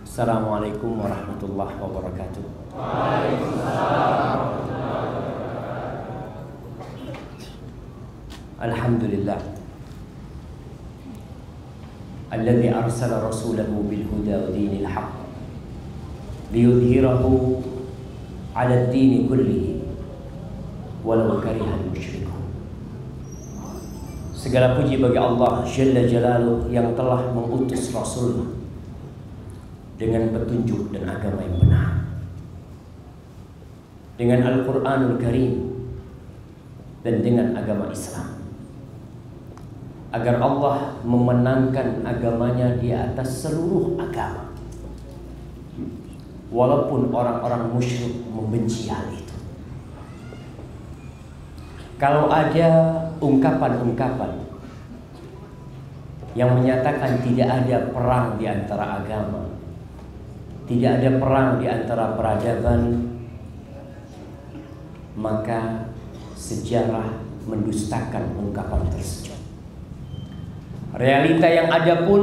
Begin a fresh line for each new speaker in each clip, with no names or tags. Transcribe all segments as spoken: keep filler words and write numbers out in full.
Assalamualaikum warahmatullahi wabarakatuh. Alhamdulillah alladzi arsala rasulahu bil huda wa dinil haqq liyudhhirahu 'ala ad-din kullihi walau karihal musyrikun. Segala puji bagi Allah Jalla Jalaluhu yang telah mengutus Rasul dengan petunjuk dan agama yang benar, dengan Al-Quranul Karim dan dengan agama Islam, agar Allah memenangkan agamanya di atas seluruh agama, walaupun orang-orang musyrik membenci hal itu. Kalau ada ungkapan-ungkapan yang menyatakan tidak ada perang di antara agama, tidak ada perang di antara peradaban, maka sejarah mendustakan ungkapan tersebut. Realita yang ada pun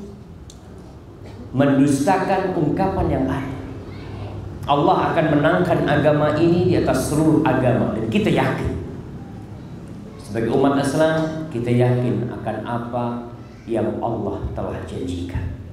mendustakan ungkapan yang ada. Allah akan menangkan agama ini di atas seluruh agama, dan kita yakin sebagai umat Islam, kita yakin akan apa yang Allah telah janjikan.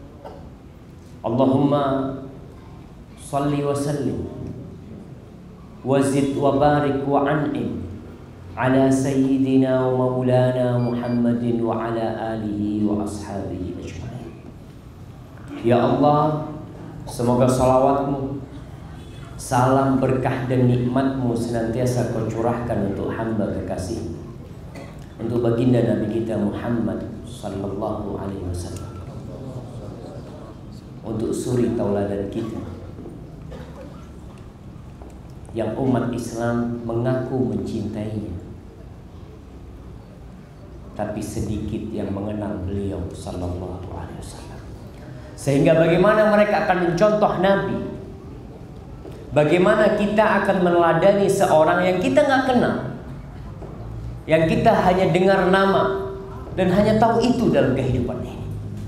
Allahumma salli wa sallim wa zid wa barik wa an'im ala sayyidina wa maulana Muhammadin wa ala alihi wa ashabihi ajma'in. Ya Allah, semoga salawatmu, salam berkah dan nikmatmu senantiasa kau curahkan untuk hamba kekasih, untuk baginda Nabi kita Muhammad sallallahu alaihi wasallam, untuk suri tauladan kita yang umat Islam mengaku mencintainya, tapi sedikit yang mengenal beliau sallallahu alaihi wasallam. Sehingga bagaimana mereka akan mencontoh Nabi, bagaimana kita akan meneladani seorang yang kita nggak kenal, yang kita hanya dengar nama dan hanya tahu itu dalam kehidupan ini.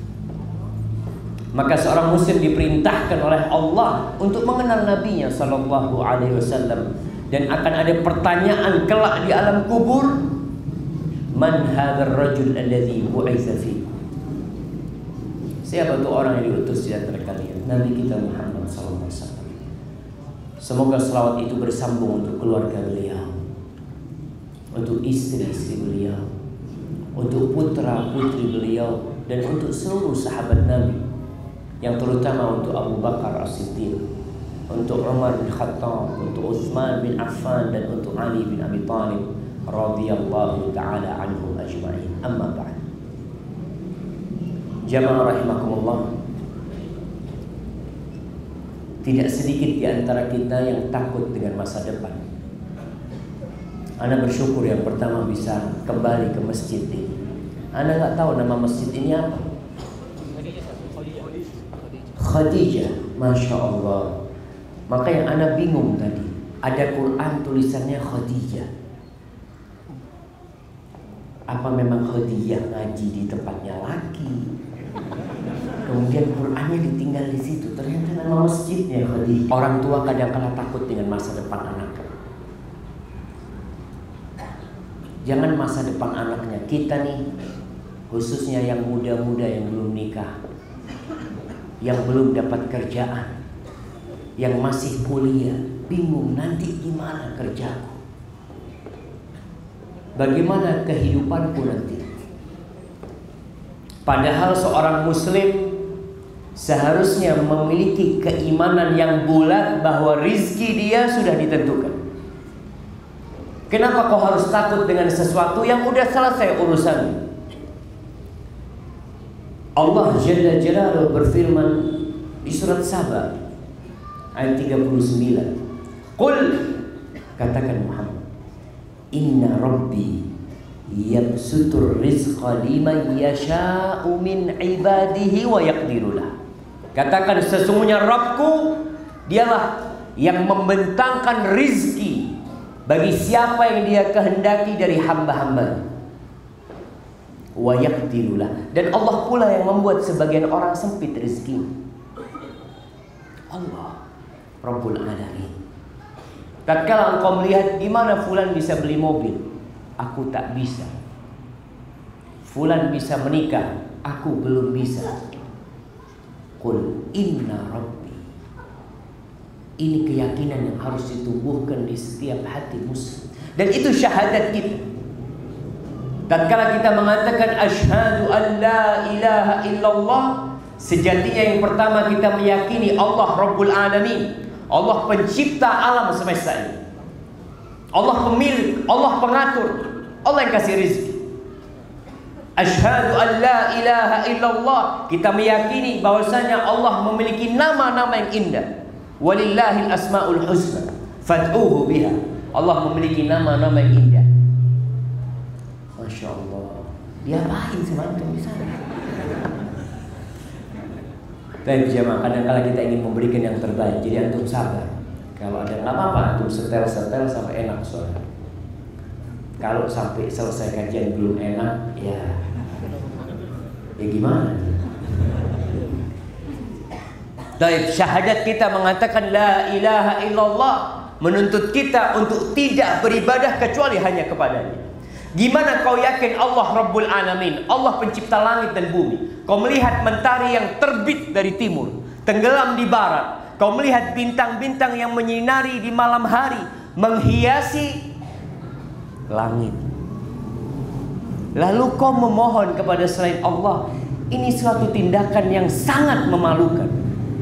Maka seorang muslim diperintahkan oleh Allah untuk mengenal nabinya sallallahu alaihi wasallam, dan akan ada pertanyaan kelak di alam kubur, man hadzal rajul alladzi bu'itsa fiikum. Siapa itu orang yang diutus di antara kalian? Nabi kita Muhammad sallallahu alaihi wasallam. Semoga selawat itu bersambung untuk keluarga beliau, untuk istri-istri beliau, untuk putra-putri beliau, dan untuk seluruh sahabat Nabi, yang terutama untuk Abu Bakar As-Siddiq, untuk Umar bin Khattab, untuk Utsman bin Affan, dan untuk Ali bin Abi Thalib radhiyallahu ta'ala anhum ajma'in. Amma ba'd. Jamaah rahimakumullah, tidak sedikit di antara kita yang takut dengan masa depan. Ana bersyukur yang pertama bisa kembali ke masjid ini. Ana nggak tahu nama masjid ini apa. Khadijah, Masya Allah. Maka yang ana bingung tadi, ada Quran tulisannya Khadijah. Apa memang Khadijah ngaji di tempatnya laki, kemudian Qurannya ditinggal di situ? Ternyata nama masjidnya Khadijah. Orang tua kadang-kala takut dengan masa depan anak. Jangan masa depan anaknya, kita nih, khususnya yang muda-muda yang belum nikah, yang belum dapat kerjaan, yang masih kuliah, bingung nanti gimana kerjaku, bagaimana kehidupanku nanti. Padahal seorang muslim seharusnya memiliki keimanan yang bulat bahwa rizki dia sudah ditentukan. Kenapa kau harus takut dengan sesuatu yang udah selesai urusannya? Allah Jalla Jalaluhu berfirman di surat Saba ayat tiga puluh sembilan. Qul, katakan Muhammad, inna rabbi yabsutur rizqa liman yasha'u min ibadihi wa yaqdirulah. Katakan sesungguhnya Rabbku dialah yang membentangkan rizki bagi siapa yang dia kehendaki dari hamba-hambanya. Wa yaqdirulah, dan Allah pula yang membuat sebagian orang sempit rezeki. Allah Rabbul Alamin. Tatkala engkau melihat di mana fulan bisa beli mobil, aku tak bisa. Fulan bisa menikah, aku belum bisa. Qul inna rabbi. Ini keyakinan yang harus ditumbuhkan di setiap hati muslim. Dan itu syahadat kita. Tatkala kita mengatakan asyhadu an la ilaha illallah, sejatinya yang pertama kita meyakini Allah Rabbul Alamin, Allah pencipta alam semesta ini, Allah pemilik, Allah pengatur, Allah yang kasih rezeki. Asyhadu an la ilaha illallah, kita meyakini bahwasanya Allah memiliki nama-nama yang indah. Walillahil asmaul husna fad'uhu biha. Allah memiliki nama-nama yang indah. Masya Allah. Diapain sih antum di sana? Tapi jemaah, kadang-kala kita ingin memberikan yang terbaik, jadi antum sabar. Kalau ada nggak apa-apa, antum setel-setel sampai enak soalnya. Kalau sampai selesai kajian belum enak, ya, ya gimana? Baik, syahadat kita mengatakan la ilaha illallah menuntut kita untuk tidak beribadah kecuali hanya kepadanya. Gimana kau yakin Allah Rabbul Alamin, Allah pencipta langit dan bumi? Kau melihat mentari yang terbit dari timur, tenggelam di barat. Kau melihat bintang-bintang yang menyinari di malam hari, menghiasi langit. Lalu kau memohon kepada selain Allah. Ini suatu tindakan yang sangat memalukan.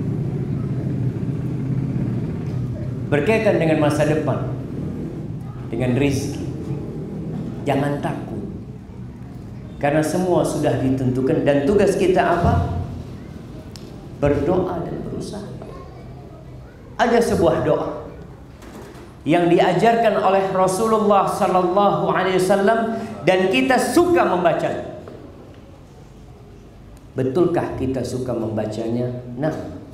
Berkaitan dengan masa depan, dengan rezeki, jangan takut, karena semua sudah ditentukan. Dan tugas kita apa? Berdoa dan berusaha. Ada sebuah doa yang diajarkan oleh Rasulullah Sallallahu Alaihi Wasallam dan kita suka membacanya. Betulkah kita suka membacanya? Nah,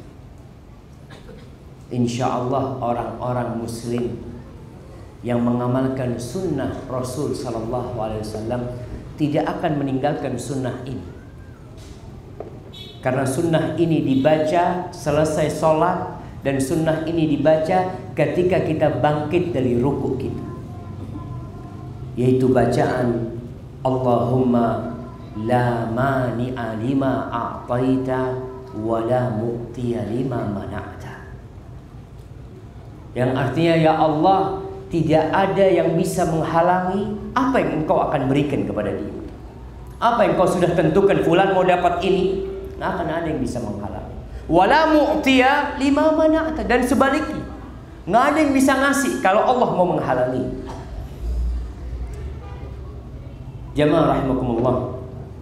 insya Allah orang-orang muslim yang mengamalkan sunnah Rasul Sallallahu Alaihi Wasallam tidak akan meninggalkan sunnah ini. Karena sunnah ini dibaca selesai sholat, dan sunnah ini dibaca ketika kita bangkit dari ruku kita, yaitu bacaan Allahumma la mani'a lima a'taita wa la mu'tiya lima mana'ta, yang artinya, ya Allah, tidak ada yang bisa menghalangi apa yang engkau akan berikan kepada dia. Apa yang kau sudah tentukan, fulan mau dapat ini, nggak akan ada yang bisa menghalangi. Wala mu'tiya lima mana'ta, dan sebaliknya, nggak ada yang bisa ngasih kalau Allah mau menghalangi. Jamaah rahimakumullah,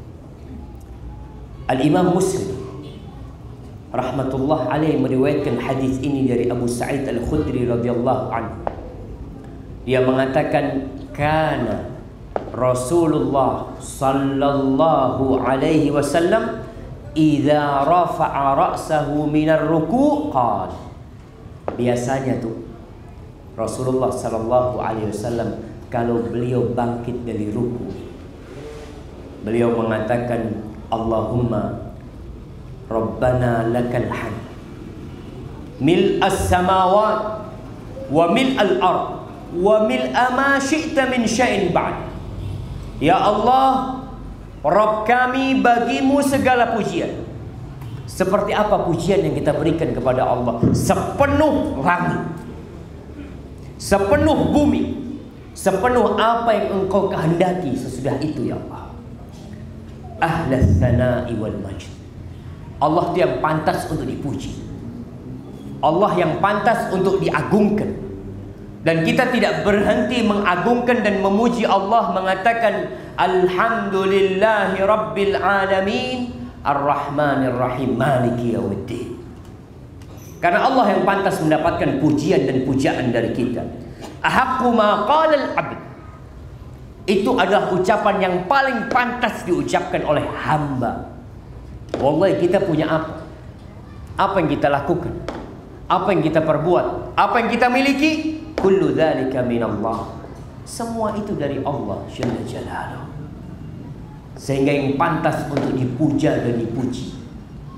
Al-Imam Muslim rahmatullah alaihi meriwayatkan hadis ini dari Abu Sa'id Al-Khudri radhiyallahu anhu. Dia mengatakan, kana Rasulullah sallallahu alaihi wasallam idza rafa'a ra'sahu minar ruku' qala. Biasanya tuh Rasulullah sallallahu alaihi wasallam kalau beliau bangkit dari ruku, beliau mengatakan, Allahumma Rabbana lakal hamd mil as-samawat wa mil al-ard wa mil ma syi'ta min syai'in ba'd. Ya Allah, Rabb kami, bagimu segala pujian. Seperti apa pujian yang kita berikan kepada Allah? Sepenuh langit, sepenuh bumi, sepenuh apa yang engkau kehendaki sesudah itu, ya Allah. Ahlas tsana'i wal majd. Allah yang pantas untuk dipuji, Allah yang pantas untuk diagungkan. Dan kita tidak berhenti mengagungkan dan memuji Allah, mengatakan alhamdulillahi rabbil alamin ar-rahmanir rahim maliki yaumiddin. Karena Allah yang pantas mendapatkan pujian dan pujaan dari kita. Ahaqqu ma qala al-'abd, itu adalah ucapan yang paling pantas diucapkan oleh hamba. Wallahi, kita punya apa? Apa yang kita lakukan? Apa yang kita perbuat? Apa yang kita miliki? Kullu dzalika minallah. Semua itu dari Allah Jalla Jalaluhu. Sehingga yang pantas untuk dipuja dan dipuji.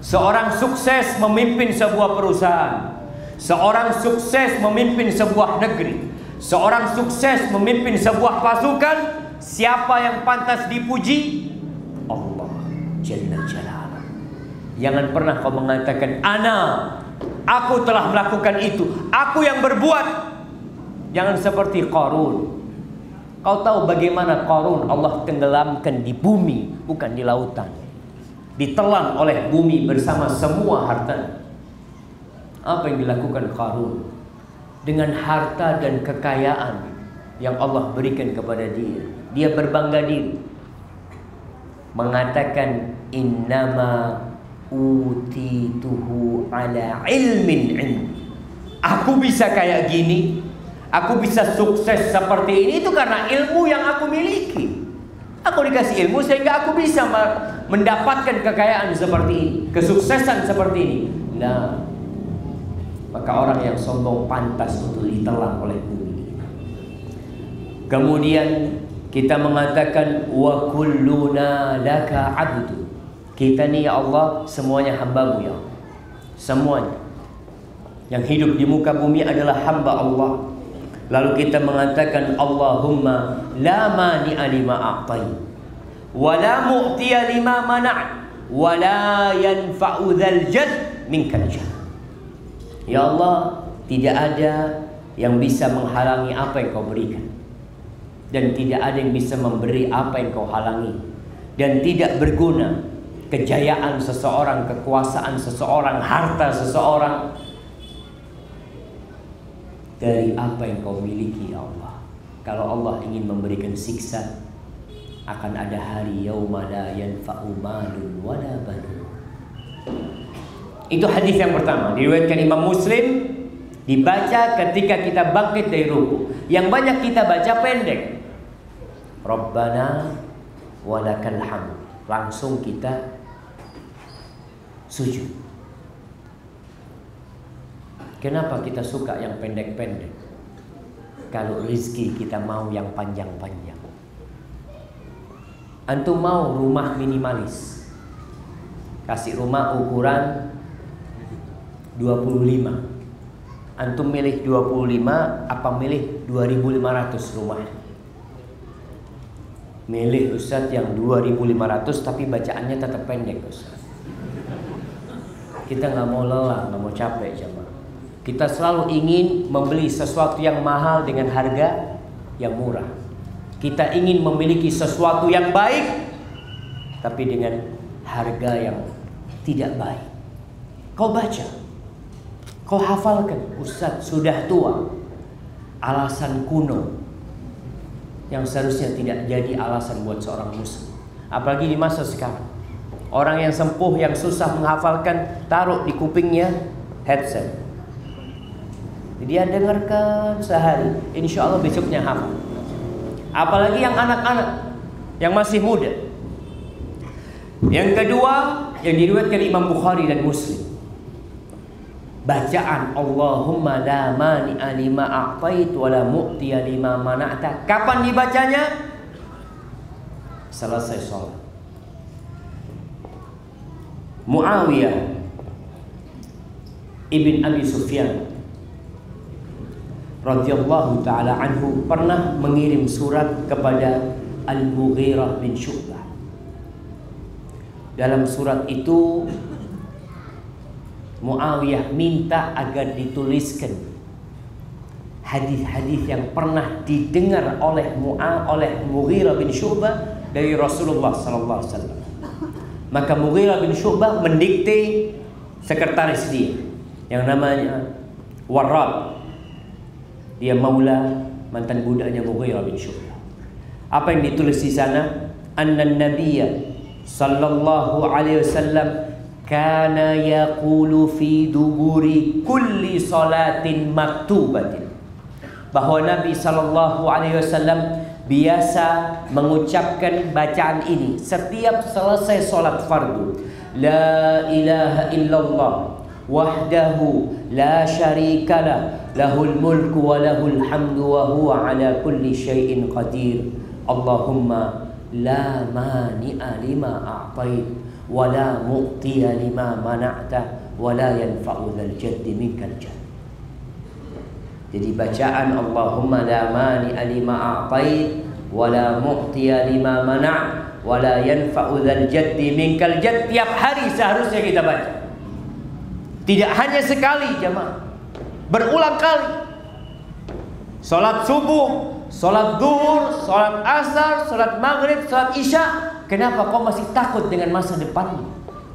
Seorang sukses memimpin sebuah perusahaan, seorang sukses memimpin sebuah negeri, seorang sukses memimpin sebuah pasukan. Siapa yang pantas dipuji? Allah Jalla Jalaluhu. Jangan pernah kau mengatakan ana, aku telah melakukan itu, aku yang berbuat. Jangan seperti Qarun. Kau tahu bagaimana Qarun Allah tenggelamkan di bumi, bukan di lautan. Ditelan oleh bumi bersama semua harta. Apa yang dilakukan Qarun? Dengan harta dan kekayaan yang Allah berikan kepada dia, dia berbangga diri, mengatakan innama utituhu ala ilmin indi. Aku bisa kayak gini, aku bisa sukses seperti ini itu karena ilmu yang aku miliki. Aku dikasih ilmu sehingga aku bisa mendapatkan kekayaan seperti ini, kesuksesan seperti ini. Nah, maka orang yang sombong pantas untuk ditelan oleh bumi. Kemudian kita mengatakan wa kulluna laka abdu. Kita ni ya Allah semuanya hamba-Mu ya Allah. Semuanya yang hidup di muka bumi adalah hamba Allah. Lalu kita mengatakan Allahumma la mani'a lima a'tai wa la mu'tiya lima mana' wa la yanfa'u dzal jadd minkal jadd. Ya Allah, tidak ada yang bisa menghalangi apa yang Kau berikan, dan tidak ada yang bisa memberi apa yang Kau halangi, dan tidak berguna kejayaan seseorang, kekuasaan seseorang, harta seseorang dari apa yang Kau miliki ya Allah. Kalau Allah ingin memberikan siksa, akan ada hari yauma la yanfa'u malun wala banun. Itu hadis yang pertama, diriwayatkan Imam Muslim, dibaca ketika kita bangkit dari ruku. Yang banyak kita baca pendek, Rabbana walakal hamd, langsung kita sujud. Kenapa kita suka yang pendek-pendek? Kalau rezeki kita mau yang panjang-panjang. Antum mau rumah minimalis, kasih rumah ukuran dua puluh lima. Antum milih dua puluh lima apa milih dua ribu lima ratus rumah? Milih Ustadz yang dua ribu lima ratus tapi bacaannya tetap pendek Ustadz. Kita nggak mau lelah, nggak mau capek jemaah. Kita selalu ingin membeli sesuatu yang mahal dengan harga yang murah. Kita ingin memiliki sesuatu yang baik tapi dengan harga yang tidak baik. Kau baca, kau hafalkan, Ustadz sudah tua, alasan kuno yang seharusnya tidak jadi alasan buat seorang muslim. Apalagi di masa sekarang, orang yang sempuh yang susah menghafalkan, taruh di kupingnya headset, dia dengarkan sehari, insya Allah besoknya hafal. Apalagi yang anak-anak yang masih muda. Yang kedua yang diriwayatkan Imam Bukhari dan Muslim, bacaan Allahumma la mani'a lima a'tait wa la mu'tiya lima mana'ta. Kapan dibacanya? Selesai sholat. Muawiyah ibn Abi Sufyan radhiyallahu ta'ala anhu pernah mengirim surat kepada Al-Mughirah bin Syu'bah. Dalam surat itu Muawiyah minta agar dituliskan hadis-hadis yang pernah didengar oleh Mu'a oleh Mughirah bin Syu'bah dari Rasulullah sallallahu alaihi wasallam. Maka Mughirah bin Syu'bah mendikte sekretaris dia yang namanya Warrad. Dia maula, mantan budaknya Mughirah bin Syu'bah. Apa yang ditulis di sana? Anna Nabiyya sallallahu alaihi wasallam kana yaqulu fi duburi kulli salatin maktubatin. Bahwa Nabi sallallahu alaihi wasallam biasa mengucapkan bacaan ini setiap selesai salat fardu. La ilaha illallah wahdahu la syarikalah lahul mulku wa lahul hamdu wa huwa ala kulli syai'in qadir. Allahumma la mani'a lima a'tait wa la mu'tiya lima mana'ta wa la yanfa'u dzal jaddi minkal jadd. Jadi bacaan Allahumma la mani'a lima a'tait wa la mu'tiya lima mana' wa la yanfa'u dzal jaddi minkal jadd tiap hari seharusnya kita baca. Tidak hanya sekali jemaah, berulang kali. Salat subuh, salat zuhur, salat asar, salat maghrib, salat isya. Kenapa kau masih takut dengan masa depanmu?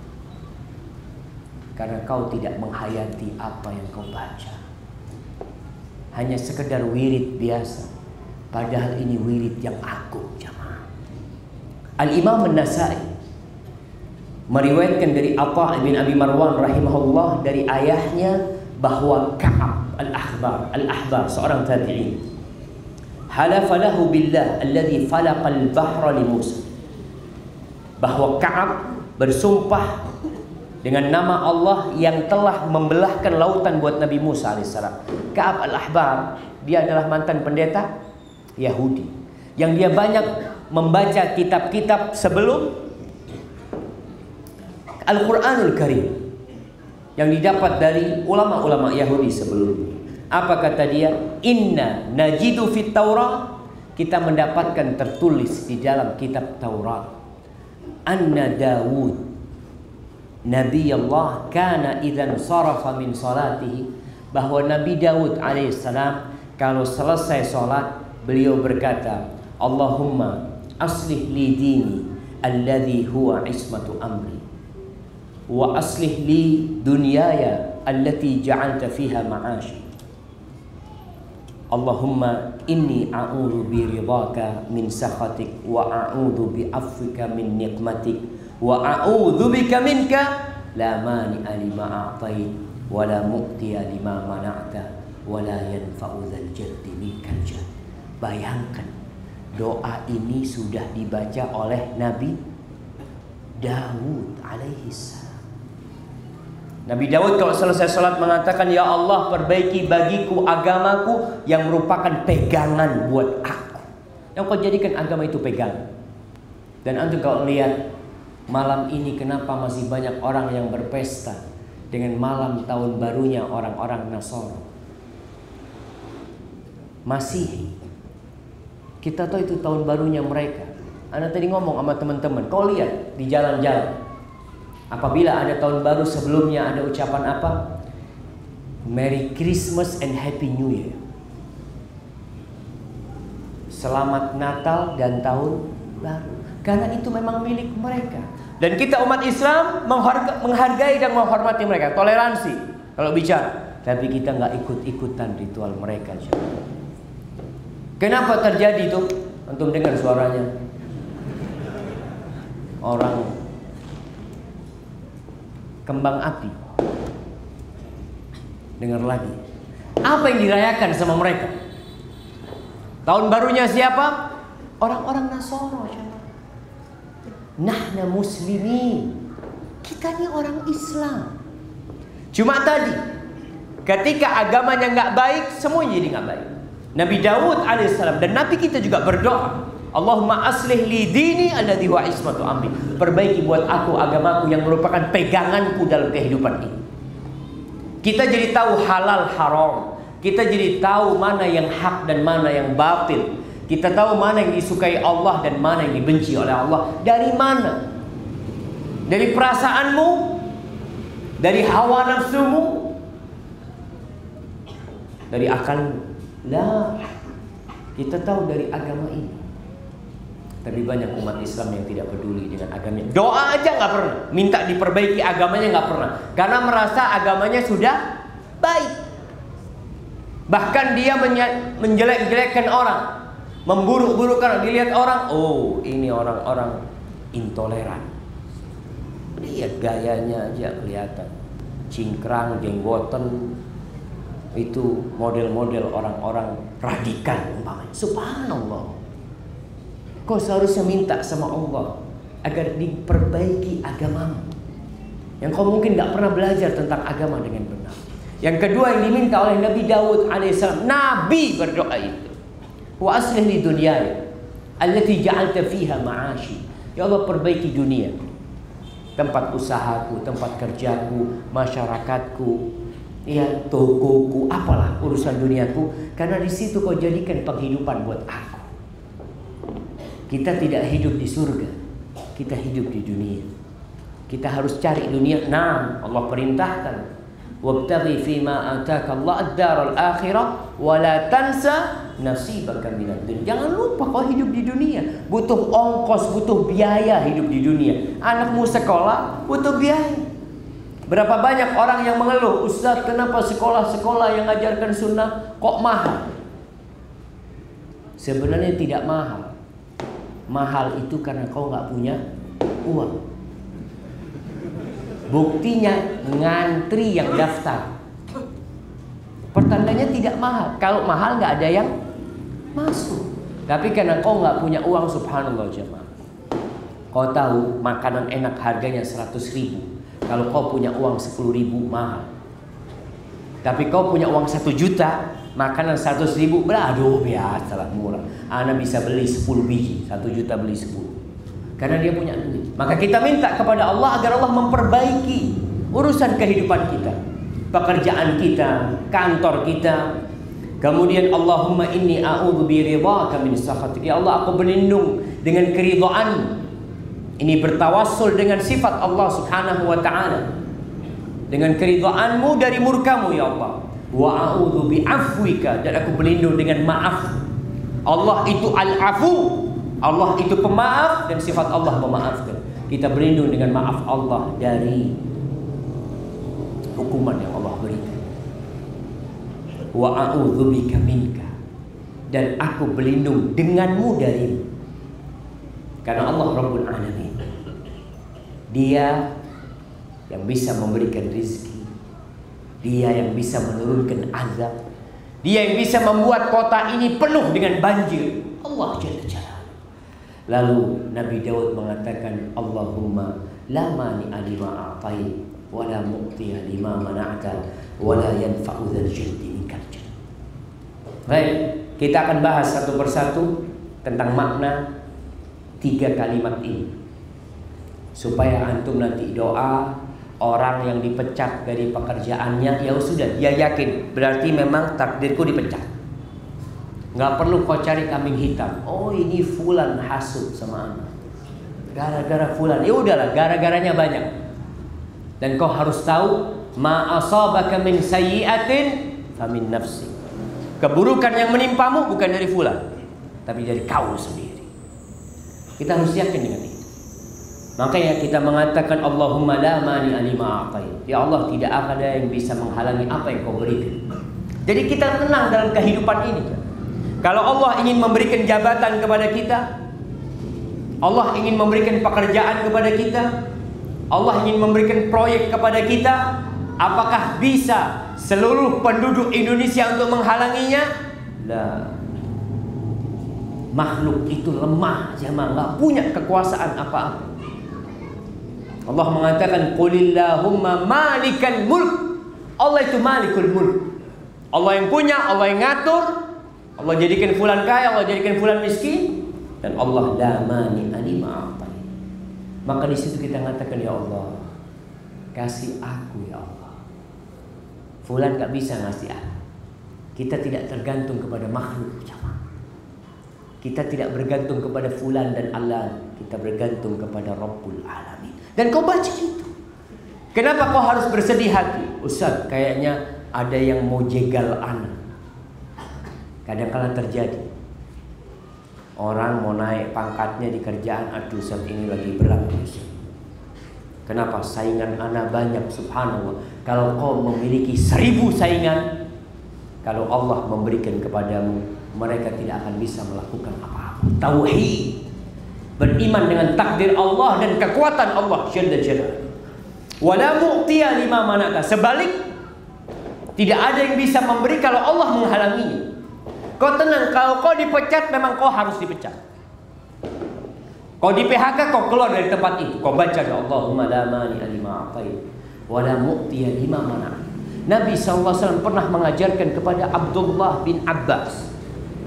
Karena kau tidak menghayati apa yang kau baca. Hanya sekedar wirid biasa, padahal ini wirid yang agung jemaah. Al-Imam An-Nasa'i meriwayatkan dari Atha bin Abi Marwan rahimahullah dari ayahnya bahwa Ka'ab al-Ahbar al-Ahbar seorang tabi'in halafa lahu billah alladhi falaqa al-bahra li Musa, bahwa Ka'ab bersumpah dengan nama Allah yang telah membelahkan lautan buat Nabi Musa alaihissalam. Ka'ab al-Ahbar, dia adalah mantan pendeta Yahudi yang dia banyak membaca kitab-kitab sebelum Al-Quranul Karim yang didapat dari ulama-ulama Yahudi sebelumnya. Apa kata dia? Inna najidu fit Taurat, kita mendapatkan tertulis di dalam kitab Taurat, anna Dawud Nabi Allah kana idzan sarafa min salatihi, bahwa Nabi Daud alaihissalam kalau selesai salat beliau berkata, Allahumma aslih li dini alladhi huwa ismatu amri wa aslih li dunyaya allati ja'alta fiha ma'ashi. Allahumma inni a'udzu bi ridhaka min sakhatik wa a'udzu bi afwika min niqmatik wa a'udzu bika minka la mani'a lima a'tait wa la mu'tiya lima mana'ta wa la yanfa'u dzal jaddi minkal jadd. Bayangkan, doa ini sudah dibaca oleh Nabi Daud alaihi salam. Nabi Daud kalau selesai salat mengatakan, ya Allah, perbaiki bagiku agamaku yang merupakan pegangan buat aku. Yang kau jadikan agama itu pegangan. Dan antum kalau lihat malam ini kenapa masih banyak orang yang berpesta dengan malam tahun barunya orang-orang Nasara, Masihi. Kita tahu itu tahun barunya mereka. Anda tadi ngomong sama teman-teman, kau lihat di jalan-jalan, apabila ada tahun baru sebelumnya ada ucapan apa? Merry Christmas and Happy New Year. Selamat Natal dan tahun baru. Karena itu memang milik mereka. Dan kita umat Islam menghargai dan menghormati mereka. Toleransi kalau bicara. Tapi kita nggak ikut-ikutan ritual mereka. Kenapa terjadi itu? Antum dengar suaranya. Orang kembang api. Dengar lagi. Apa yang dirayakan sama mereka? Tahun barunya siapa? Orang-orang Nasara. Nahna muslimin. Kita ini orang Islam. Cuma tadi, ketika agamanya nggak baik, semuanya jadi nggak baik. Nabi Daud alaihissalam dan Nabi kita juga berdoa, Allahumma aslih li dini alladhi huwa ismatu amri. Perbaiki buat aku agamaku yang merupakan peganganku dalam kehidupan ini. Kita jadi tahu halal haram. Kita jadi tahu mana yang hak dan mana yang batil. Kita tahu mana yang disukai Allah dan mana yang dibenci oleh Allah. Dari mana? Dari perasaanmu? Dari hawa nafsumu? Dari akalmu? Lah, kita tahu dari agama ini. Tapi banyak umat Islam yang tidak peduli dengan agamanya. Doa aja nggak pernah. Minta diperbaiki agamanya nggak pernah. Karena merasa agamanya sudah baik. Bahkan dia menjelek-jelekkan orang, memburuk-burukkan, dilihat orang, oh ini orang-orang intoleran. Lihat gayanya aja kelihatan, cingkrang, jenggoten, itu model-model orang-orang radikal umpamanya. Subhanallah. Kau seharusnya minta sama Allah agar diperbaiki agamamu, yang kau mungkin gak pernah belajar tentang agama dengan benar. Yang kedua yang diminta oleh Nabi Daud alaihissalam, Nabi berdoa itu, wa aslih li dunyaya allati ja'alta fiha ma'ashi. Ya Allah, perbaiki dunia tempat usahaku, tempat kerjaku, masyarakatku, ya tokoku, apalah urusan duniaku, karena di situ kau jadikan penghidupan buat aku. Kita tidak hidup di surga, kita hidup di dunia. Kita harus cari dunia. Nah, Allah perintahkan, wabtaghi fima ataka Allah ad-daral akhirah wa la tansa nasibaka minad dunya. Jangan lupa kau hidup di dunia, butuh ongkos, butuh biaya hidup di dunia. Anakmu sekolah butuh biaya. Berapa banyak orang yang mengeluh, Ustaz, kenapa sekolah-sekolah yang ngajarkan sunnah kok mahal? Sebenarnya tidak mahal. Mahal itu karena kau nggak punya uang. Buktinya ngantri yang daftar. Pertandanya tidak mahal. Kalau mahal nggak ada yang masuk. Tapi karena kau nggak punya uang, subhanallah jemaah. Kau tahu makanan enak harganya seratus ribu. Kalau kau punya uang sepuluh ribu mahal. Tapi kau punya uang satu juta, makanan seratus ribu, aduh biasa lah murah. Ana bisa beli sepuluh biji, satu juta beli sepuluh. Karena dia punya duit. Maka kita minta kepada Allah agar Allah memperbaiki urusan kehidupan kita, pekerjaan kita, kantor kita. Kemudian Allahumma inni a'udzu biridhaka min sakhatik. Ya Allah, aku berlindung dengan keridhaan. Ini bertawassul dengan sifat Allah Subhanahu wa taala. Dengan keridhaanmu dari murkamu ya Allah. Wa a'udzu bi'afwika, dan aku berlindung dengan maaf. Allah itu al-afu. Allah itu pemaaf, dan sifat Allah memaafkan. Kita berlindung dengan maaf Allah dari hukuman yang Allah berikan. Wa a'udzubika minka, dan aku berlindung denganmu darimu. Karena Allah Rabbul Alamin, Dia yang bisa memberikan rizki, Dia yang bisa menurunkan azab, Dia yang bisa membuat kota ini penuh dengan banjir. Allah Jalla Jalla. Lalu Nabi Daud mengatakan, Allahumma la mani'a lima a'tait wa la mu'tiya lima mana'ta wa la yanfa'u dzal jaddi minkal jadd. Baik, kita akan bahas satu persatu tentang makna tiga kalimat ini, supaya antum nanti doa orang yang dipecat dari pekerjaannya, ya sudah, dia yakin berarti memang takdirku dipecat. Nggak perlu kau cari kambing hitam. Oh, ini fulan hasut sama anak, gara-gara fulan. Ya udahlah, gara-garanya banyak. Dan kau harus tahu, ma asabaka min sayyi'atin famin nafsi. Keburukan yang menimpamu bukan dari fulan, tapi dari kau sendiri. Kita harus yakin dengan itu. Makanya kita mengatakan Allahumma la mani'a lima a'tait. Ya Allah, tidak ada yang bisa menghalangi apa yang kau berikan. Jadi kita tenang dalam kehidupan ini. Kalau Allah ingin memberikan jabatan kepada kita, Allah ingin memberikan pekerjaan kepada kita, Allah ingin memberikan proyek kepada kita, apakah bisa seluruh penduduk Indonesia untuk menghalanginya? Lah. Makhluk itu lemah, jemaah, nggak punya kekuasaan apa-apa. Allah mengatakan, Qulillahumma malikal mulk. Allah itu malikul mulk. Allah yang punya, Allah yang ngatur. Allah jadikan fulan kaya, Allah jadikan fulan miskin, dan Allah la mani'a lima a'tait. Maka di situ kita mengatakan, ya Allah, kasih aku ya Allah. Fulan gak bisa ngasih aku. Kita tidak tergantung kepada makhluk. Kita tidak bergantung kepada fulan dan Allah. Kita bergantung kepada Rabbul Alamin. Dan kau baca itu. Kenapa kau harus bersedih hati? Ustaz, kayaknya ada yang mau jegal anak. Kadang-kala terjadi. Orang mau naik pangkatnya di kerjaan, aduh saat ini lagi berat. Kenapa? Saingan anak banyak, subhanallah. Kalau kau memiliki seribu saingan, kalau Allah memberikan kepadamu, mereka tidak akan bisa melakukan apa-apa. Tauhid, beriman dengan takdir Allah dan kekuatan Allah Jalla Jalla. Wala mu'tiya lima mana'ta. Sebalik, tidak ada yang bisa memberi kalau Allah menghalanginya. Kau tenang, kalau kau dipecat memang kau harus dipecat. Kau di P H K, kau keluar dari tempat itu. Kau baca ya Allahumma la mani'a lima a'tait wa la mu'tiya lima mana'. Nabi sallallahu alaihi wasallam pernah mengajarkan kepada Abdullah bin Abbas,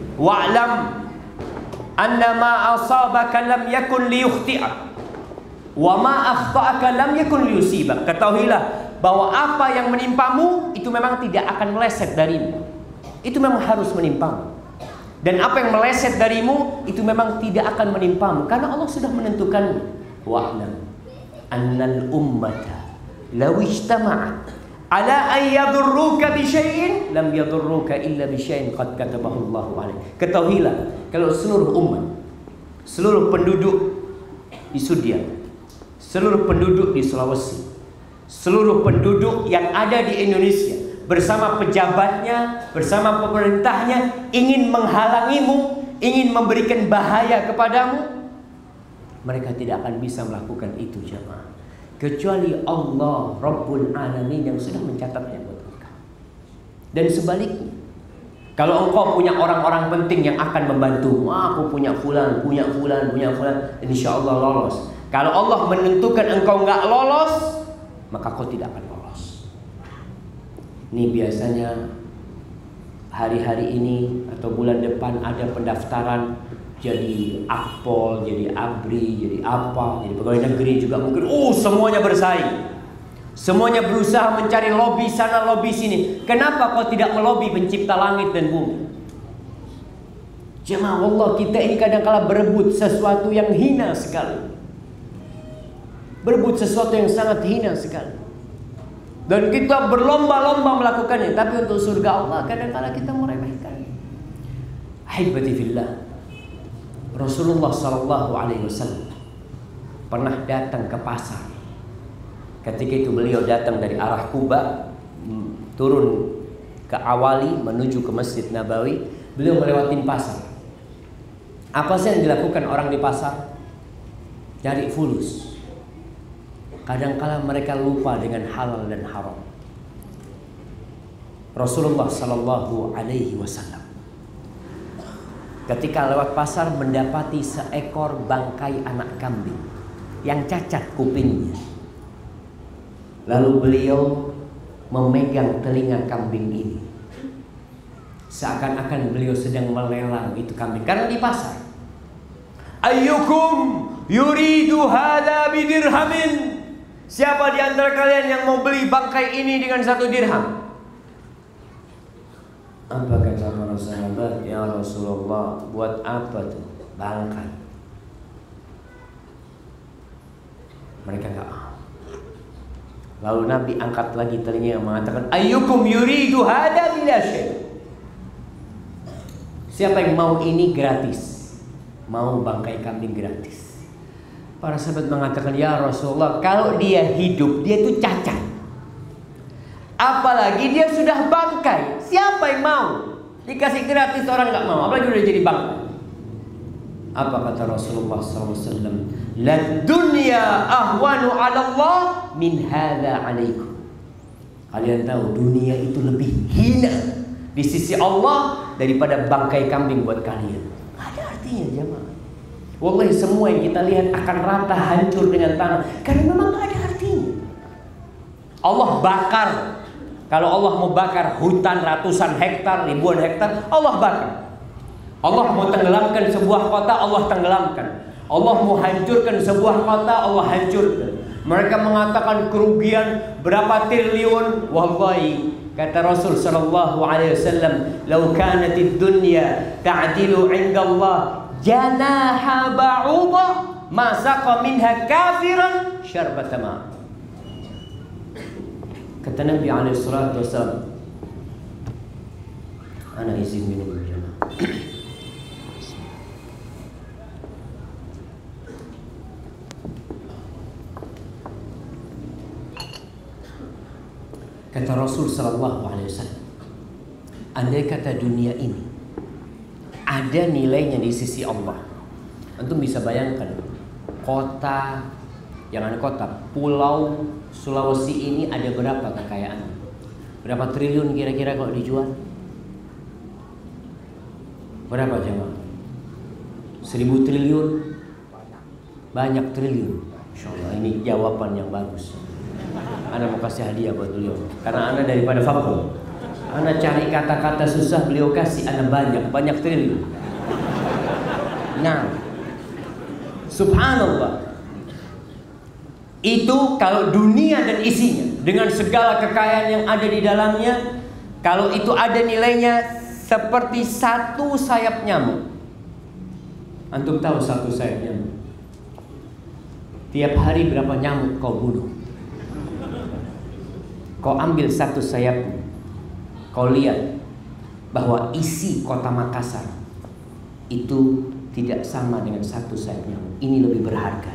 wa'lam anna ma asabaka lam yakun liyukhti'ak. Wa ma akhta'aka lam yakun liyusibak. Ketahuilah bahwa apa yang menimpamu itu memang tidak akan meleset darimu. Itu memang harus menimpamu. Dan apa yang meleset darimu itu memang tidak akan menimpamu karena Allah sudah menentukannya. Wa'lam annal ummata law ijtama'at ala an yadurruka bi syai'in lam yadurruka illa bi syai'in qad katabahu Allahu 'alaik. Ketahuilah kalau seluruh umat, seluruh penduduk di Sudiang, seluruh penduduk di Sulawesi, seluruh penduduk yang ada di Indonesia bersama pejabatnya, bersama pemerintahnya ingin menghalangimu, ingin memberikan bahaya kepadamu, mereka tidak akan bisa melakukan itu jemaah, kecuali Allah Rabbul Alamin yang sudah mencatatnya buat engkau. Dan sebaliknya, kalau engkau punya orang-orang penting yang akan membantu, wah, aku punya fulan, punya fulan, punya fulan, insya Allah lolos. Kalau Allah menentukan engkau nggak lolos, maka kau tidak akan lolos. Ini biasanya hari-hari ini atau bulan depan ada pendaftaran jadi akpol, jadi abri, jadi apa, jadi pegawai negeri juga mungkin. Oh, semuanya bersaing, semuanya berusaha mencari lobi sana, lobi sini. Kenapa kau tidak melobi pencipta langit dan bumi? Jemaah Allah, kita ini kadang-kala berebut sesuatu yang hina sekali, berebut sesuatu yang sangat hina sekali, dan kita berlomba-lomba melakukannya. Tapi untuk surga Allah kadang-kala kita meremehkan. Ahibati fillah, Rasulullah Sallallahu Alaihi Wasallam pernah datang ke pasar. Ketika itu beliau datang dari arah Kuba, turun ke Awali menuju ke Masjid Nabawi. Beliau melewati pasar. Apa sih yang dilakukan orang di pasar? Cari fulus. Kadang-kala mereka lupa dengan halal dan haram. Rasulullah Sallallahu Alaihi Wasallam ketika lewat pasar mendapati seekor bangkai anak kambing yang cacat kupingnya. Lalu beliau memegang telinga kambing ini, seakan-akan beliau sedang melelang itu kambing. Karena di pasar, ayyukum yuridu hadha bidirhamin, siapa di antara kalian yang mau beli bangkai ini dengan satu dirham? Apa kata para sahabat? Ya Rasulullah, buat apa tuh bangkai? Mereka enggak mau. Lalu Nabi angkat lagi telinga yang mengatakan, ayyukum yuridu hada bila syai', siapa yang mau ini gratis, mau bangkai kambing gratis. Para sahabat mengatakan, ya Rasulullah, kalau dia hidup dia itu cacat, apalagi dia sudah bangkai, siapa yang mau? Dikasih gratis orang nggak mau, apalagi udah jadi bangkai. Apa kata Rasulullah shallallahu alaihi wasallam? La dunya ahwanu ala Allah min hadza alaikum. Kalian tahu dunia itu lebih hina di sisi Allah daripada bangkai kambing buat kalian. Nggak ada artinya jemaah. Wallahi semua yang kita lihat akan rata hancur dengan tanah karena memang nggak ada artinya. Allah bakar. Kalau Allah mau bakar hutan ratusan hektar, ribuan hektar, Allah bakar. Allah mau tenggelamkan sebuah kota, Allah tenggelamkan. Allah mau hancurkan sebuah kota, Allah hancurkan. Mereka mengatakan kerugian berapa triliun. Wallahi, kata Rasul sallallahu alaihi wasallam, "Lau kanatid dunya ta'dilu 'inda Allah janaha ba'udah, ma saqa minha kafiran syarbata ma." Kata Nabi alaihi salatu wasallam, ana izin minum jemaah. Kata Rasul sallallahu alaihi wasallam, andai kata dunia ini ada nilainya di sisi Allah, antum bisa bayangkan kota, jangan kota, pulau Sulawesi ini ada berapa kekayaan? Berapa triliun kira-kira kalau dijual? Berapa jemaah? Seribu triliun? Banyak triliun. Insya Allah ini jawaban yang bagus. Ana mau kasih hadiah buat beliau karena Ana daripada fakul. Ana cari kata-kata susah, beliau kasih Ana banyak, banyak triliun. Nah, subhanallah. Itu kalau dunia dan isinya dengan segala kekayaan yang ada di dalamnya, kalau itu ada nilainya seperti satu sayap nyamuk. Antum tahu satu sayap nyamuk? Tiap hari berapa nyamuk kau bunuh? Kau ambil satu sayap, kau lihat bahwa isi kota Makassar itu tidak sama dengan satu sayap nyamuk. Ini lebih berharga.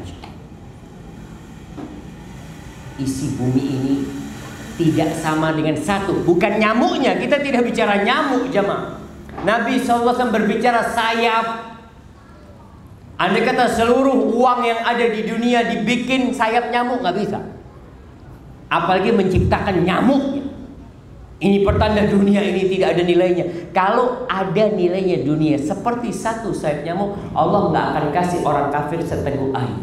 Isi bumi ini tidak sama dengan satu. Bukan nyamuknya, kita tidak bicara nyamuk jemaah. Nabi shallallahu alaihi wasallam berbicara sayap. Andai kata seluruh uang yang ada di dunia dibikin sayap nyamuk, nggak bisa. Apalagi menciptakan nyamuknya. Ini pertanda dunia ini tidak ada nilainya. Kalau ada nilainya dunia seperti satu sayap nyamuk, Allah nggak akan kasih orang kafir seteguk air.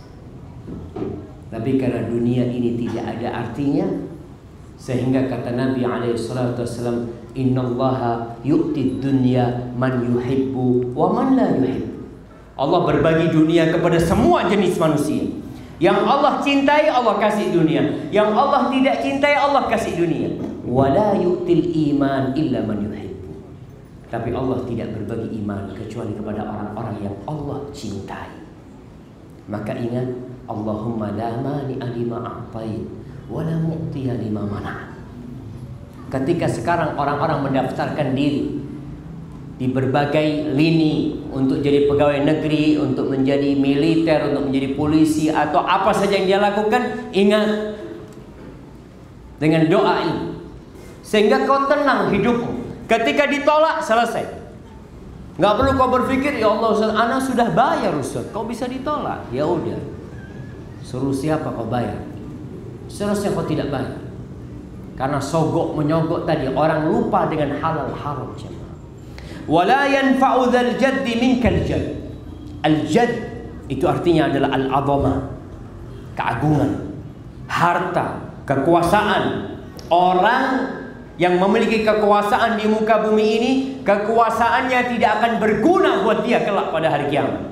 Tapi karena dunia ini tidak ada artinya, sehingga kata Nabi alaihi salatu wasallam, innallaha yu'tid dunya man yuhibbu wa man la yuhibbu. Allah berbagi dunia kepada semua jenis manusia. Yang Allah cintai Allah kasih dunia, yang Allah tidak cintai Allah kasih dunia. Wala yu'til iman illa man yuhibbu. Tapi Allah tidak berbagi iman kecuali kepada orang-orang yang Allah cintai. Maka ingat, Allahumma la mani'a lima a'tait wa la mu'tiya lima mana'. Ketika sekarang orang-orang mendaftarkan diri di berbagai lini untuk jadi pegawai negeri, untuk menjadi militer, untuk menjadi polisi atau apa saja yang dia lakukan, ingat dengan doa ini sehingga kau tenang hidupmu. Ketika ditolak, selesai. Nggak perlu kau berpikir, ya Allah Ustaz, ana sudah bayar Ustaz, kau bisa ditolak. Ya udah, suruh siapa kau bayar? Seharusnya kau tidak bayar. Karena sogok menyogok tadi, orang lupa dengan halal haram. Wala yanfa'u dzal jaddi minkal jadd. Al-jadd itu artinya adalah al-'azamah, keagungan, harta, kekuasaan. Orang yang memiliki kekuasaan di muka bumi ini, kekuasaannya tidak akan berguna buat dia kelak pada hari kiamat.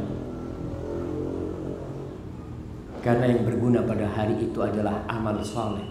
Karena yang berguna pada hari itu adalah amal saleh.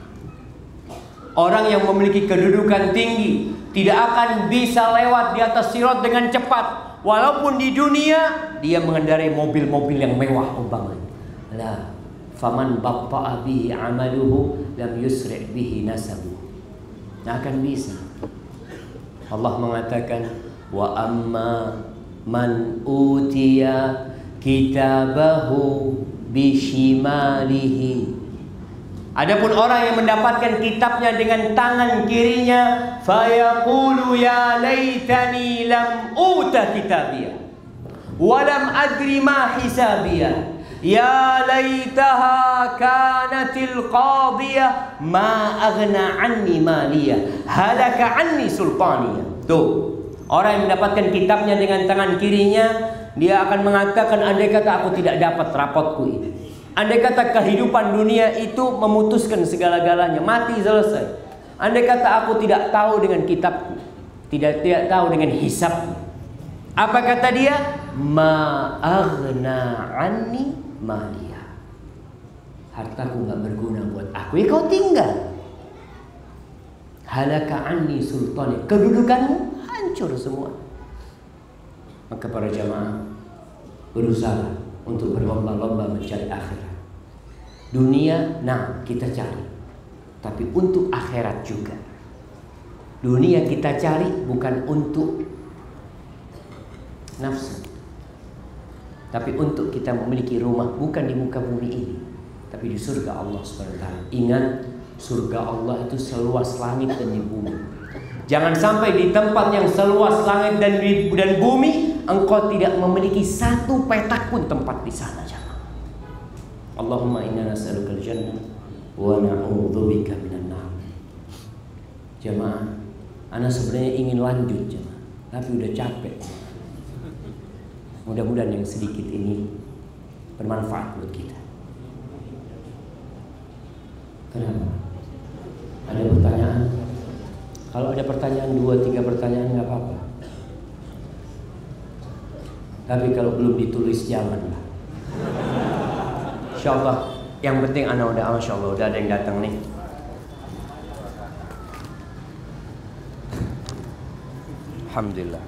Orang yang memiliki kedudukan tinggi tidak akan bisa lewat di atas sirat dengan cepat, walaupun di dunia dia mengendarai mobil-mobil yang mewah umpamanya. La faman batta'a bihi 'amaluhu lam yusri' bihi nasabu. Tidak akan bisa. Allah mengatakan, wa amma man utiya kitabahu bishimalihi. Adapun orang yang mendapatkan kitabnya dengan tangan kirinya, fayaqulu ya laitani lam uta kitabiyah wa lam adri ma hisabiyah ya laitaha kanatil qadiyah ma aghna anni maliyah halaka anni sultaniyah. Tuh, orang yang mendapatkan kitabnya dengan tangan kirinya, dia akan mengatakan, andai kata aku tidak dapat rapotku ini, andai kata kehidupan dunia itu memutuskan segala-galanya, mati selesai. Andai kata aku tidak tahu dengan kitabku, tidak tidak tahu dengan hisabku, apa kata dia? Ma aghna anni maliyah. Hartaku nggak berguna buat aku. Ya kau tinggal. Halaka anni sultani. Kedudukanmu hancur semua. Maka para jamaah berusaha untuk berlomba-lomba mencari akhirat. Dunia, nah kita cari, tapi untuk akhirat juga. Dunia kita cari bukan untuk nafsu, tapi untuk kita memiliki rumah bukan di muka bumi ini, tapi di surga Allah subhanahu wa taala. Ingat, surga Allah itu seluas langit dan di bumi. Jangan sampai di tempat yang seluas langit dan dan bumi engkau tidak memiliki satu petak pun tempat di sana. Jamaah. Allahumma inna nas'alukal jannah wa na'udzubika minan nar. Jamaah, ana sebenarnya ingin lanjut jamaah, tapi udah capek. Mudah-mudahan yang sedikit ini bermanfaat buat kita. Kenapa? Ada pertanyaan? Kalau ada pertanyaan, dua tiga pertanyaan nggak apa-apa. Tapi kalau belum ditulis janganlah. Insyaallah Yang penting anak udah, masya Allah, udah ada yang datang nih. Alhamdulillah.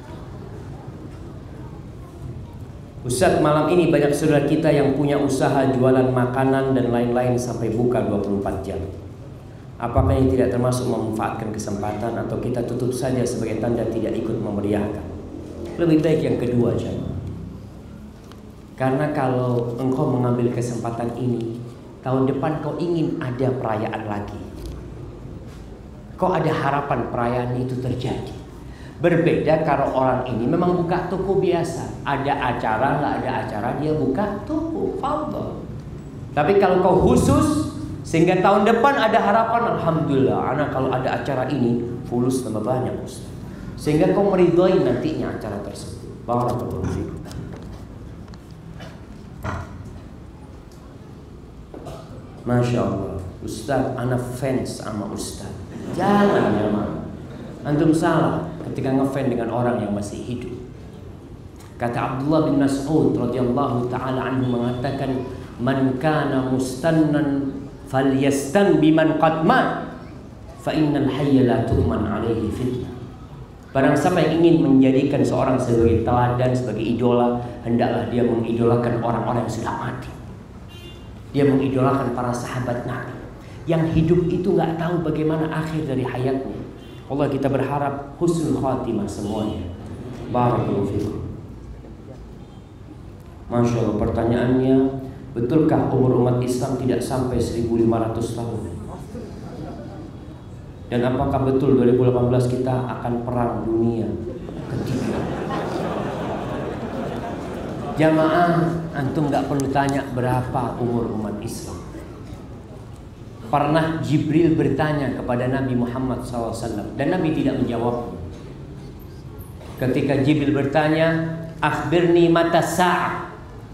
Ustaz, malam ini banyak saudara kita yang punya usaha jualan makanan dan lain-lain sampai buka dua puluh empat jam. Apakah ini tidak termasuk memanfaatkan kesempatan atau kita tutup saja sebagai tanda tidak ikut memeriahkan? Lebih baik yang kedua saja. Karena kalau engkau mengambil kesempatan ini, tahun depan kau ingin ada perayaan lagi. Kau ada harapan perayaan itu terjadi. Berbeda kalau orang ini memang buka toko biasa, ada acara nggak ada acara dia buka toko, fadhol. Tapi kalau kau khusus sehingga tahun depan ada harapan, alhamdulillah, anak kalau ada acara ini fulus tambah banyak Ustaz. Sehingga kau meridhoi nantinya acara tersebut. Barakallahu fikum. Masya Allah, Ustaz, anak fans sama Ustaz. Jangan ya man. Antum salah ketika ngefans dengan orang yang masih hidup. Kata Abdullah bin Mas'ud radhiyallahu taala anhu mengatakan, "Man kana mustannan falyastan biman qad mat, fa innal hayya la tu'man alaihi fitnah." Barang siapa yang ingin menjadikan seorang sebagai teladan, sebagai idola, hendaklah dia mengidolakan orang-orang yang sudah mati. Dia mengidolakan para sahabat Nabi. Yang hidup itu nggak tahu bagaimana akhir dari hayatnya. Allah, kita berharap husnul khatimah semuanya. Barakallahu fikum. Masya Allah, pertanyaannya, betulkah umur umat Islam tidak sampai seribu lima ratus tahun? Dan apakah betul dua ribu delapan belas kita akan perang dunia ketiga? Jamaah, antum nggak perlu tanya berapa umur umat Islam. Pernah Jibril bertanya kepada Nabi Muhammad shallallahu alaihi wasallam dan Nabi tidak menjawab. Ketika Jibril bertanya, akhbirni mata sa'ah,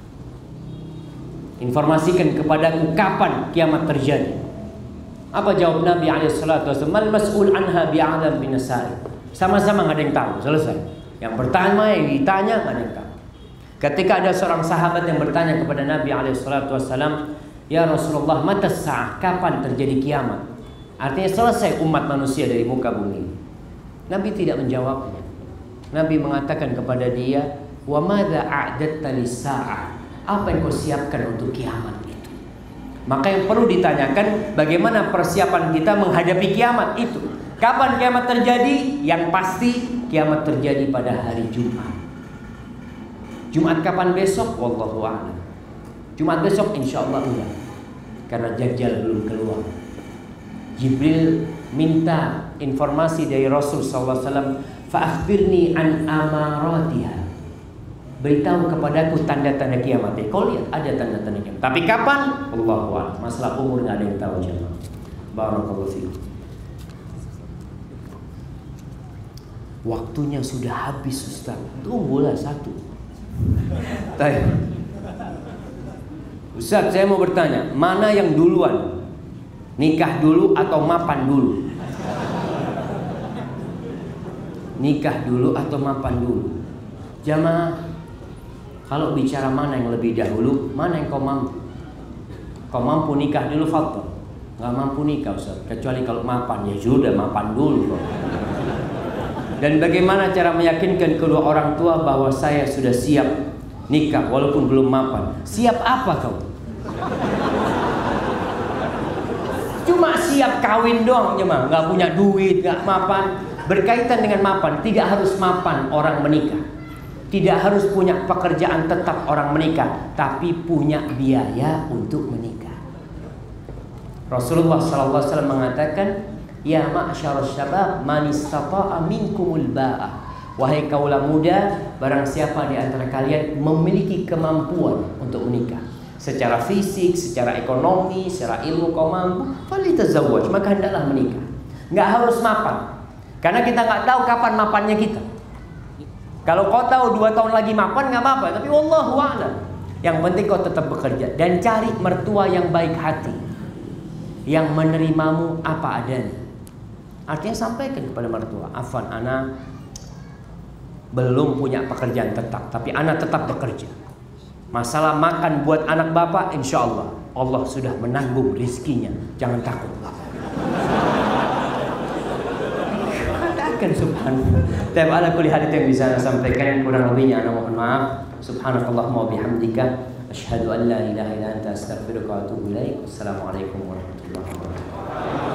informasikan kepadaku kapan kiamat terjadi. Apa jawab Nabi alaihi salatu wasallam? Mal mas'ul anha bi'alam binasai. Sama-sama nggak ada yang tahu. Selesai. Yang bertanya, yang ditanya nggak ada yang tahu. Ketika ada seorang sahabat yang bertanya kepada Nabi alaihi salatu wasallam, ya Rasulullah, mata sa'ah, kapan terjadi kiamat? Artinya selesai umat manusia dari muka bumi. Nabi tidak menjawabnya. Nabi mengatakan kepada dia, wa madza a'datta lis-sa'ah? Apa yang kau siapkan untuk kiamat itu? Maka yang perlu ditanyakan, bagaimana persiapan kita menghadapi kiamat itu? Kapan kiamat terjadi? Yang pasti kiamat terjadi pada hari Jumat. Jumat kapan besok? Wallahu a'lam. Jumat besok insya Allah enggak, karena Dajjal belum keluar. Jibril minta informasi dari Rasul sallallahu alaihi wasallam, fa akhbirni an amaratiha. Beritahu kepadaku tanda-tanda kiamat. Kau lihat ada tanda-tanda kiamat. Tapi kapan? Allahu a'lam. Masalah umur nggak ada yang tahu jemaah. Barakallahu fiikum. Waktunya sudah habis Ustaz. Tunggulah satu. Baik. Ustaz, saya mau bertanya, mana yang duluan? Nikah dulu atau mapan dulu? Nikah dulu atau mapan dulu? Jamaah, kalau bicara mana yang lebih dahulu, mana yang kau mampu? Kau mampu nikah dulu, fadhol. Gak mampu nikah Ustaz, kecuali kalau mapan, ya sudah mapan dulu. Dan bagaimana cara meyakinkan kedua orang tua bahwa saya sudah siap nikah walaupun belum mapan? Siap apa kau? Cuma siap kawin doang cuma, nggak punya duit, nggak mapan. Berkaitan dengan mapan, tidak harus mapan orang menikah, tidak harus punya pekerjaan tetap orang menikah, tapi punya biaya untuk menikah. Rasulullah shallallahu alaihi wasallam mengatakan, ya ma'syarasy syabab man istata'a minkumul ba'ah. Wahai kaula muda, barang siapa di antara kalian memiliki kemampuan untuk menikah, secara fisik, secara ekonomi, secara ilmu kau mampu, falitazawwaj, maka hendaklah menikah. Nggak harus mapan, karena kita nggak tahu kapan mapannya kita. Kalau kau tahu dua tahun lagi mapan nggak apa-apa, tapi wallahu a'lam. Yang penting kau tetap bekerja dan cari mertua yang baik hati, yang menerimamu apa adanya. Artinya sampaikan kepada mertua, afwan, ana belum punya pekerjaan tetap, tapi ana tetap bekerja. Masalah makan buat anak bapak, insya Allah Allah sudah menanggung rizkinya. Jangan takut. Katakan subhanallah. Tapi ala kulli hal itu yang bisa saya sampaikan, kurang lebihnya ana mohon maaf. Subhanakallahumma wa bihamdika asyhadu an la ilaha illa anta astaghfiruka wa atubu ilaik. Wassalamualaikum warahmatullahi wabarakatuh.